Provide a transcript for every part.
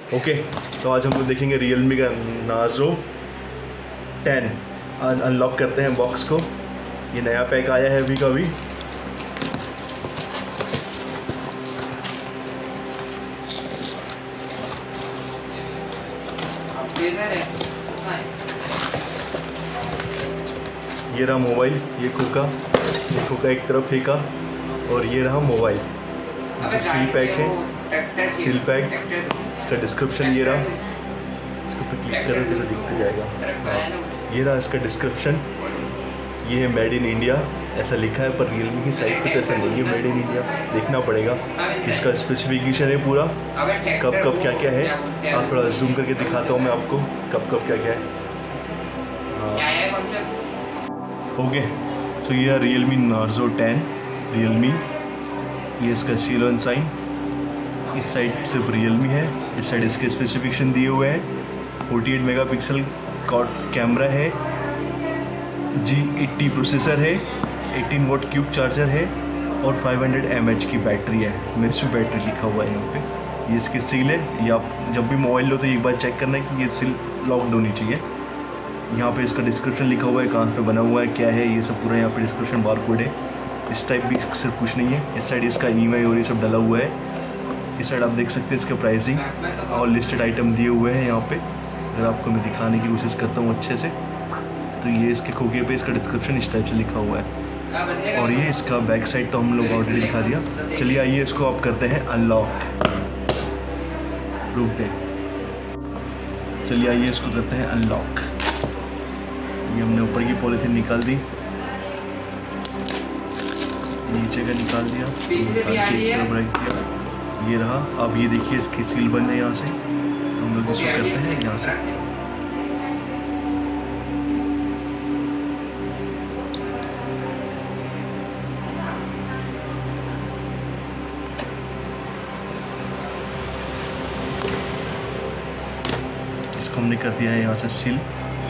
Okay, तो आज हम लोग देखेंगे Realme का Narzo 10। आज अनलॉक करते हैं बॉक्स को। ये नया पैक आया है अभी का अभी। ये रहा मोबाइल, ये खोका एक तरफ फेंका, और ये रहा मोबाइल। सील पैक है, सील पैक। इसका डिस्क्रिप्शन ये रहा, इसके ऊपर क्लिक करो तो दिखते जाएगा। ये रहा इसका डिस्क्रिप्शन। ये है मेड इन इंडिया ऐसा लिखा है, पर Realme की साइट पे तो ऐसा नहीं है मेड इन इंडिया। देखना पड़ेगा इसका स्पेसिफिकेशन है पूरा, कब कब क्या क्या है। आप थोड़ा जूम करके दिखाता हूँ मैं आपको कब कब क्या क्या है। ओके, सो ये है Realme Narzo 10 Realme। ये इसका सील ऑन साइन। इस साइड सिर्फ Realme है, इस साइड इसके स्पेसिफिकेशन दिए हुए हैं। 48 मेगापिक्सल कैमरा है, G80 प्रोसेसर है, 18 वॉट क्यूब चार्जर है, और 500 mAh की बैटरी है। मेसू बैटरी लिखा हुआ है यहाँ पे। ये इसकी सील है। ये आप जब भी मोबाइल लो तो एक बार चेक करना है कि ये सील लॉक्ड होनी चाहिए। यहाँ पे इसका डिस्क्रिप्शन लिखा हुआ है, कहाँ पे बना हुआ है, क्या है, ये सब पूरा यहाँ पे डिस्क्रिप्शन बारकोड है। इस टाइप भी सिर्फ कुछ नहीं है। इस साइड इसका EMI और ये सब डला हुआ है। इस साइड आप देख सकते हैं इसके प्राइसिंग और लिस्टेड आइटम दिए हुए हैं यहाँ पे। अगर आपको मैं दिखाने की कोशिश करता हूँ अच्छे से, तो ये इसके खोखे पे इसका डिस्क्रिप्शन इस टाइप से लिखा हुआ है। और ये इसका बैक साइड तो हम लोग ऑलरेडी दिखा दिया। चलिए आइए इसको आप करते हैं अनलॉक। रुक दे, चलिए आइए इसको करते हैं अनलॉक। ये हमने ऊपर की पॉलीथीन निकाल दी, नीचे का निकाल दिया, रख दिया। ये रहा। अब ये देखिए इसकी सील बंद है यहाँ से, तो हम लोग इसको करते हैं यहाँ से। इसको हमने कर दिया है यहाँ से सील।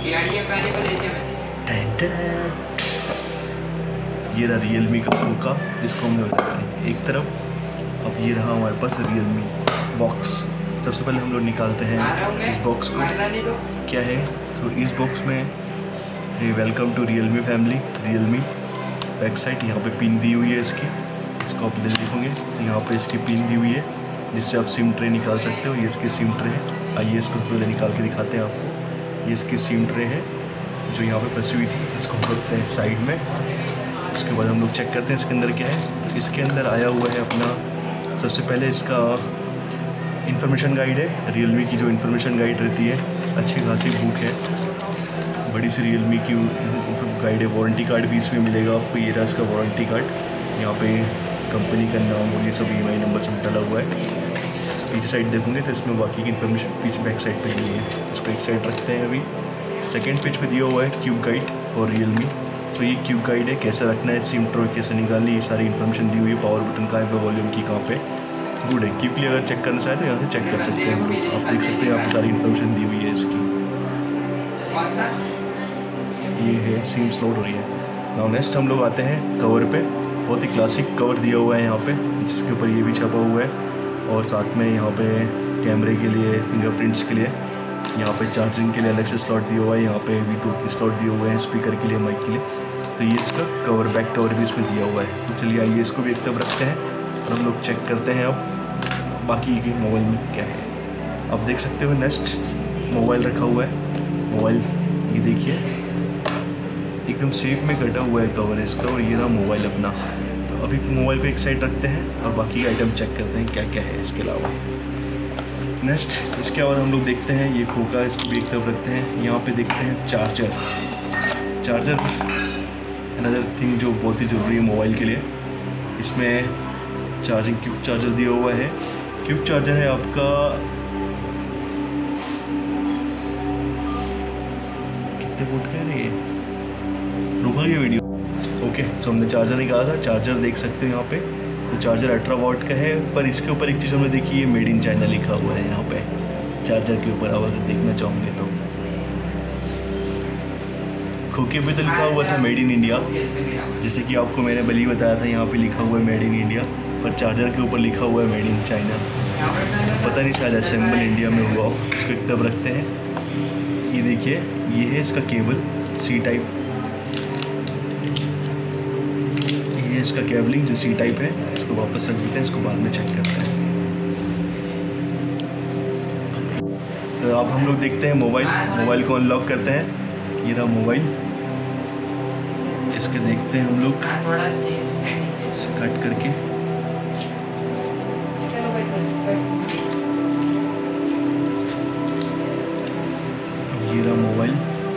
ये रहा Realme का खोका, इसको हम लोग रखते हैं एक तरफ। अब ये रहा हमारे पास Realme बॉक्स। सबसे पहले हम लोग निकालते हैं इस बॉक्स को। क्या है, तो इस बॉक्स में है वेलकम टू Realme फैमिली। Realme बैक साइड यहाँ पे पिन दी हुई है इसकी। इसको आप देखोगे तो यहाँ पे इसकी पिन दी हुई है, जिससे आप सिम ट्रे निकाल सकते हो। ये इसकी सिम ट्रे है। आइए इसको पहले निकाल के दिखाते हैं आपको। ये इसकी सिम ट्रे है जो यहाँ पे फंसी हुई थी। इसको हम रखते हैं साइड में। इसके बाद हम लोग चेक करते हैं इसके अंदर क्या है। तो इसके अंदर आया हुआ है अपना, सबसे पहले इसका इन्फॉर्मेशन गाइड है। Realme की जो इन्फॉर्मेशन गाइड रहती है, अच्छी खासी बुक है, बड़ी सी Realme की गाइड है। वारंटी कार्ड भी इसमें मिलेगा आपको। ये रहा इसका वारंटी कार्ड, यहाँ पे कंपनी का नाम और ये सब EMI नंबर सब डाला हुआ है। पीछे साइड देखोगे तो इसमें बाकी की इन्फॉर्मेशन पीछे बैक साइड पे दी है। उसको एक साइड रखते हैं। अभी सेकंड पेज पे दिया हुआ है क्यूब गाइड और Realme। तो ये क्यूब गाइड है, कैसे रखना है, सिम ट्रे कैसे निकालनी, ये सारी इन्फॉर्मेशन दी हुई है। पावर बटन कहाँ पे, वॉल्यूम की कहाँ पे। गुड है, क्यूब के लिए अगर चेक करना चाहे तो यहाँ से चेक कर सकते हैं हम लोग। आप देख सकते हैं यहाँ पे सारी इन्फॉर्मेशन दी हुई है इसकी। ये है सिम स्लॉट हो रही है। नाउ नेक्स्ट हम लोग आते हैं कवर पे। बहुत ही क्लासिक कवर दिया हुआ है यहाँ पे, जिसके ऊपर ये भी छपा हुआ है। और साथ में यहाँ पे कैमरे के लिए, फिंगरप्रिंट्स के लिए, यहाँ पे चार्जिंग के लिए अलग से स्लॉट दिया हुआ है। यहाँ पे भी 2-3 स्लॉट दिए हुए हैं, स्पीकर के लिए, माइक के लिए। तो ये इसका कवर, बैक कवर भी इसमें दिया हुआ है। तो चलिए आइए इसको भी एक तरफ रखते हैं और हम लोग चेक करते हैं अब बाकी के मोबाइल में क्या है। आप देख सकते हो नेक्स्ट मोबाइल रखा हुआ है। मोबाइल ये देखिए एकदम शेप में कटा हुआ है कवर इसका, और ये रहा मोबाइल अपना। तो अभी मोबाइल को एक साइड रखते हैं और बाकी आइटम चेक करते हैं क्या क्या है इसके अलावा। नेक्स्ट इसके बाद हम लोग देखते हैं ये खोका, इसको भी एक तरफ रखते हैं। यहाँ पे देखते हैं चार्जर अनदर थिंग जो बहुत ही ज़रूरी है मोबाइल के लिए। इसमें चार्जिंग क्यूब चार्जर दिया हुआ है। क्यूब चार्जर है आपका कितने वोल्ट का है ये, रुका ये वीडियो। ओके, सो हमने चार्जर निकाला था। चार्जर देख सकते हो यहाँ पे, तो चार्जर 18 वॉट का है। पर इसके ऊपर एक चीज़ हमने देखी है, मेड इन चाइना लिखा हुआ है यहाँ पे चार्जर के ऊपर। अब अगर देखना चाहोगे तो खोखे पे तो लिखा हुआ था मेड इन इंडिया, जैसे कि आपको मैंने पहले ही बताया था। यहाँ पे लिखा हुआ है मेड इन इंडिया, पर चार्जर के ऊपर लिखा हुआ है मेड इन चाइना। पता नहीं शायद असेंबल इंडिया में हुआ, इसको कब रखते हैं। ये देखिए, ये है इसका केबल सी टाइप, ये है इसका केबलिंग जो सी टाइप है। इसको वापस रख देते हैं, इसको बाद में चेक करते हैं। तो अब हम लोग देखते हैं मोबाइल को अनलॉक करते हैं। ये रहा मोबाइल, इसके देखते हैं हम लोग कट करके। ये रहा मोबाइल,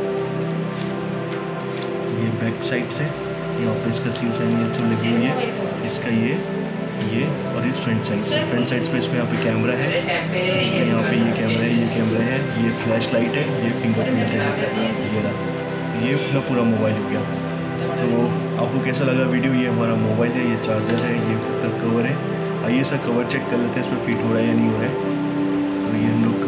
ये बैक साइड से यहाँ पे इसका सील साइन सब लगी हुई है। इसका ये और ये फ्रंट साइड से, पे इसमें यहाँ पे कैमरा है, इसमें यहाँ पे ये कैमरा है, ये फ्लैश लाइट है, ये फिंगरप्रिंट है। ये रहा, ये अपना पूरा मोबाइल हो गया। तो आपको कैसा लगा वीडियो? ये हमारा मोबाइल है, ये चार्जर है, ये इसका कवर है। आइए सर कवर चेक कर लेते हैं, इसमें फिट हो रहा है या नहीं हो रहा है। तो ये हम लोग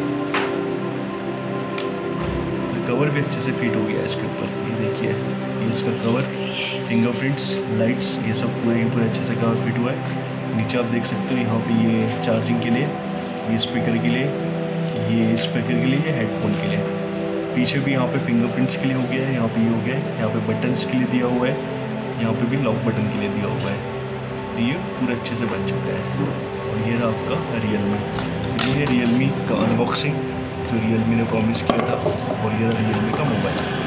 कवर भी अच्छे से फिट हो गया है इसके ऊपर। ये देखिए, ये इसका कवर, फिंगरप्रिंट्स, लाइट्स, ये सब पूरे अच्छे से कवर फिट हुआ है। नीचे आप देख सकते हो यहाँ पे ये चार्जिंग के लिए, ये स्पीकर के लिए, ये हेडफोन के लिए। पीछे भी यहाँ पे फिंगरप्रिंट्स के लिए हो गया है, यहाँ पे ये हो गया है, यहाँ पे बटन्स के लिए दिया हुआ है, यहाँ पे भी लॉक बटन के लिए दिया हुआ है। तो ये पूरा अच्छे से बन चुका है। और ये रहा आपका रियलमी। तो ये है रियलमी का अनबॉक्सिंग जो रियलमी ने प्रॉमिस किया था, और ये रहा रियलमी का मोबाइल।